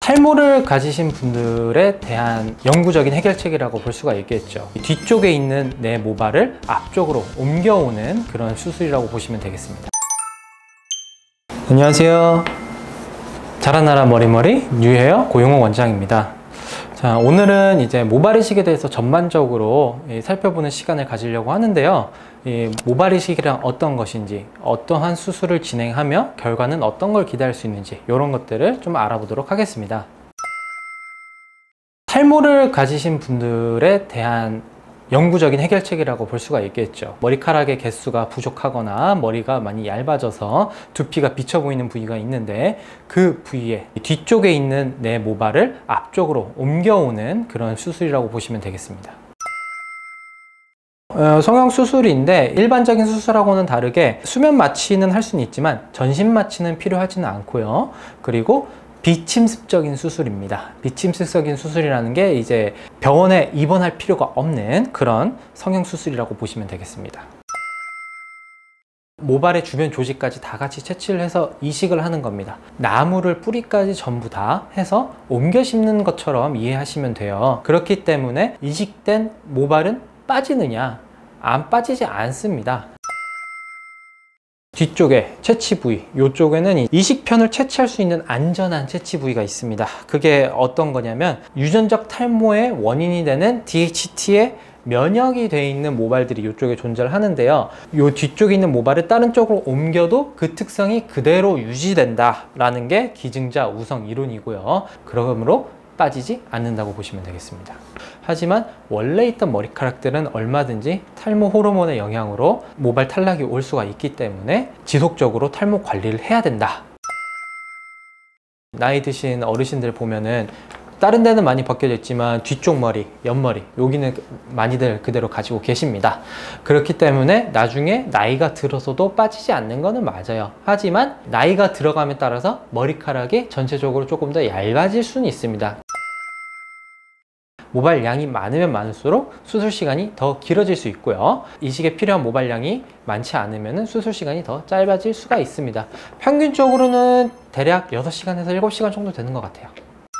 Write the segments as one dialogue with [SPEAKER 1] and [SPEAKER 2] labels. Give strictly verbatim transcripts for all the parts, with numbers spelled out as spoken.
[SPEAKER 1] 탈모를 가지신 분들에 대한 영구적인 해결책이라고 볼 수가 있겠죠. 뒤쪽에 있는 내 모발을 앞쪽으로 옮겨오는 그런 수술이라고 보시면 되겠습니다. 안녕하세요. 자라나라 머리머리 뉴헤어 고용호 원장입니다. 자, 오늘은 이제 모발 이식에 대해서 전반적으로 살펴보는 시간을 가지려고 하는데요. 이 모발 이식이란 어떤 것인지, 어떠한 수술을 진행하며 결과는 어떤 걸 기대할 수 있는지 이런 것들을 좀 알아보도록 하겠습니다. 탈모를 가지신 분들에 대한 영구적인 해결책이라고 볼 수가 있겠죠. 머리카락의 개수가 부족하거나 머리가 많이 얇아져서 두피가 비쳐 보이는 부위가 있는데 그 부위에 뒤쪽에 있는 내 모발을 앞쪽으로 옮겨오는 그런 수술이라고 보시면 되겠습니다. 어, 성형 수술인데 일반적인 수술하고는 다르게 수면 마취는 할 수는 있지만 전신 마취는 필요하지는 않고요. 그리고 비침습적인 수술입니다. 비침습적인 수술이라는 게 이제 병원에 입원할 필요가 없는 그런 성형 수술이라고 보시면 되겠습니다. 모발의 주변 조직까지 다 같이 채취를 해서 이식을 하는 겁니다. 나무를 뿌리까지 전부 다 해서 옮겨 심는 것처럼 이해하시면 돼요. 그렇기 때문에 이식된 모발은 빠지느냐? 안 빠지지 않습니다. 뒤쪽에 채취 부위, 이쪽에는 이식편을 채취할 수 있는 안전한 채취 부위가 있습니다. 그게 어떤 거냐면 유전적 탈모의 원인이 되는 디에이치티에 면역이 되어 있는 모발들이 이쪽에 존재를 하는데요. 이 뒤쪽에 있는 모발을 다른 쪽으로 옮겨도 그 특성이 그대로 유지된다 라는 게 기증자 우성 이론이고요. 그러므로 빠지지 않는다고 보시면 되겠습니다. 하지만 원래 있던 머리카락들은 얼마든지 탈모 호르몬의 영향으로 모발 탈락이 올 수가 있기 때문에 지속적으로 탈모 관리를 해야 된다. 나이 드신 어르신들 보면은 다른 데는 많이 벗겨져 있지만 뒤쪽 머리, 옆머리 여기는 많이들 그대로 가지고 계십니다. 그렇기 때문에 나중에 나이가 들어서도 빠지지 않는 거는 맞아요. 하지만 나이가 들어감에 따라서 머리카락이 전체적으로 조금 더 얇아질 수는 있습니다. 모발량이 많으면 많을수록 수술 시간이 더 길어질 수 있고요. 이식에 필요한 모발량이 많지 않으면 수술 시간이 더 짧아질 수가 있습니다. 평균적으로는 대략 여섯 시간에서 일곱 시간 정도 되는 것 같아요.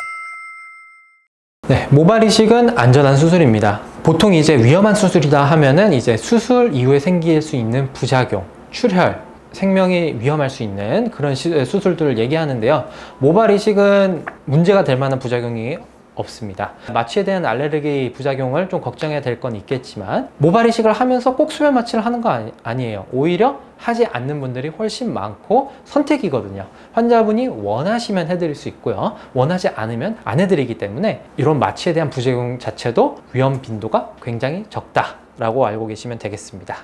[SPEAKER 1] 네, 모발 이식은 안전한 수술입니다. 보통 이제 위험한 수술이다 하면은 이제 수술 이후에 생길 수 있는 부작용, 출혈, 생명이 위험할 수 있는 그런 시, 수술들을 얘기하는데요. 모발 이식은 문제가 될 만한 부작용이 없습니다. 마취에 대한 알레르기 부작용을 좀 걱정해야 될 건 있겠지만 모발 이식을 하면서 꼭 수면 마취를 하는 거 아니, 아니에요. 오히려 하지 않는 분들이 훨씬 많고 선택이거든요. 환자분이 원하시면 해드릴 수 있고요. 원하지 않으면 안 해드리기 때문에 이런 마취에 대한 부작용 자체도 위험 빈도가 굉장히 적다라고 알고 계시면 되겠습니다.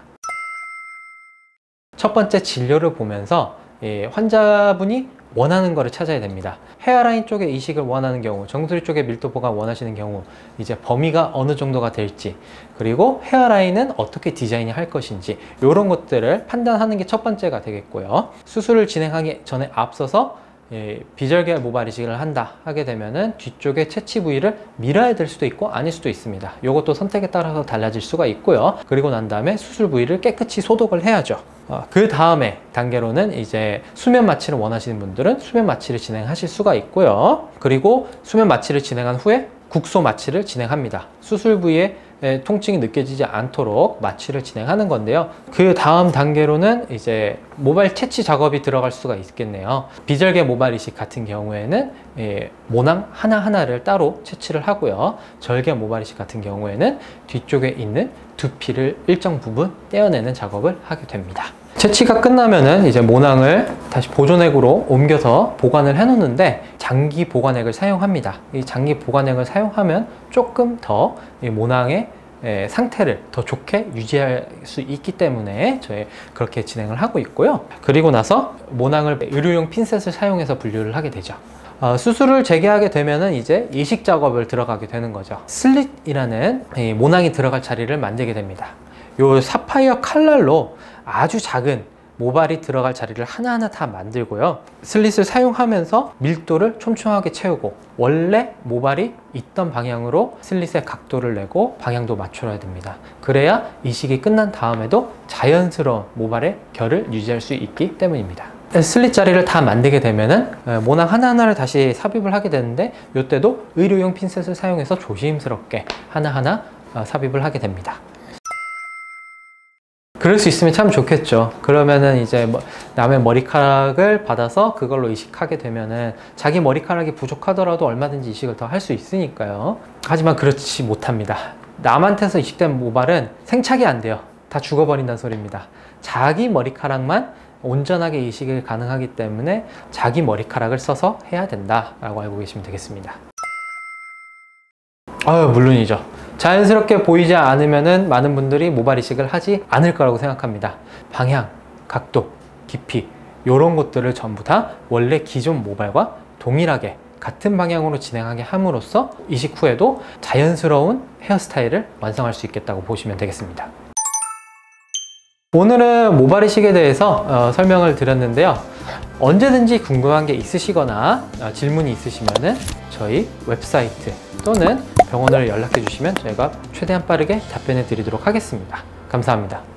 [SPEAKER 1] 첫 번째 진료를 보면서 예, 환자분이 원하는 거를 찾아야 됩니다. 헤어라인 쪽에 이식을 원하는 경우, 정수리 쪽에 밀도 보강 원하시는 경우 이제 범위가 어느 정도가 될지, 그리고 헤어라인은 어떻게 디자인이 할 것인지 이런 것들을 판단하는 게 첫 번째가 되겠고요. 수술을 진행하기 전에 앞서서 예, 비절개 모발 이식을 한다 하게 되면은 뒤쪽에 채취 부위를 밀어야 될 수도 있고 아닐 수도 있습니다. 이것도 선택에 따라서 달라질 수가 있고요. 그리고 난 다음에 수술 부위를 깨끗이 소독을 해야죠. 어, 그 다음에 단계로는 이제 수면 마취를 원하시는 분들은 수면 마취를 진행하실 수가 있고요. 그리고 수면 마취를 진행한 후에 국소 마취를 진행합니다. 수술 부위에 통증이 느껴지지 않도록 마취를 진행하는 건데요. 그 다음 단계로는 이제 모발 채취 작업이 들어갈 수가 있겠네요. 비절개 모발 이식 같은 경우에는 예, 모낭 하나하나를 따로 채취를 하고요. 절개 모발 이식 같은 경우에는 뒤쪽에 있는 두피를 일정 부분 떼어내는 작업을 하게 됩니다. 채취가 끝나면은 이제 모낭을 다시 보존액으로 옮겨서 보관을 해 놓는데 장기 보관액을 사용합니다. 이 장기 보관액을 사용하면 조금 더 이 모낭의 예, 상태를 더 좋게 유지할 수 있기 때문에 저희 그렇게 진행을 하고 있고요. 그리고 나서 모낭을 의료용 핀셋을 사용해서 분류를 하게 되죠. 어, 수술을 재개하게 되면은 이제 이식 작업을 들어가게 되는 거죠. 슬릿이라는 이 모낭이 들어갈 자리를 만들게 됩니다. 요 사파이어 칼날로 아주 작은 모발이 들어갈 자리를 하나하나 다 만들고요. 슬릿을 사용하면서 밀도를 촘촘하게 채우고 원래 모발이 있던 방향으로 슬릿의 각도를 내고 방향도 맞춰야 됩니다. 그래야 이식이 끝난 다음에도 자연스러운 모발의 결을 유지할 수 있기 때문입니다. 슬릿 자리를 다 만들게 되면은 모낭 하나하나를 다시 삽입을 하게 되는데, 이때도 의료용 핀셋을 사용해서 조심스럽게 하나하나 삽입을 하게 됩니다. 그럴 수 있으면 참 좋겠죠. 그러면은 이제 남의 머리카락을 받아서 그걸로 이식하게 되면은 자기 머리카락이 부족하더라도 얼마든지 이식을 더 할 수 있으니까요. 하지만 그렇지 못합니다. 남한테서 이식된 모발은 생착이 안 돼요. 다 죽어버린다는 소리입니다. 자기 머리카락만 온전하게 이식이 가능하기 때문에 자기 머리카락을 써서 해야 된다라고 알고 계시면 되겠습니다. 아유, 물론이죠. 자연스럽게 보이지 않으면은 많은 분들이 모발 이식을 하지 않을 거라고 생각합니다. 방향, 각도, 깊이 이런 것들을 전부 다 원래 기존 모발과 동일하게 같은 방향으로 진행하게 함으로써 이식 후에도 자연스러운 헤어스타일을 완성할 수 있겠다고 보시면 되겠습니다. 오늘은 모발 이식에 대해서 어, 설명을 드렸는데요. 언제든지 궁금한 게 있으시거나 어, 질문이 있으시면은 저희 웹사이트 또는 병원을 연락해 주시면 저희가 최대한 빠르게 답변해 드리도록 하겠습니다. 감사합니다.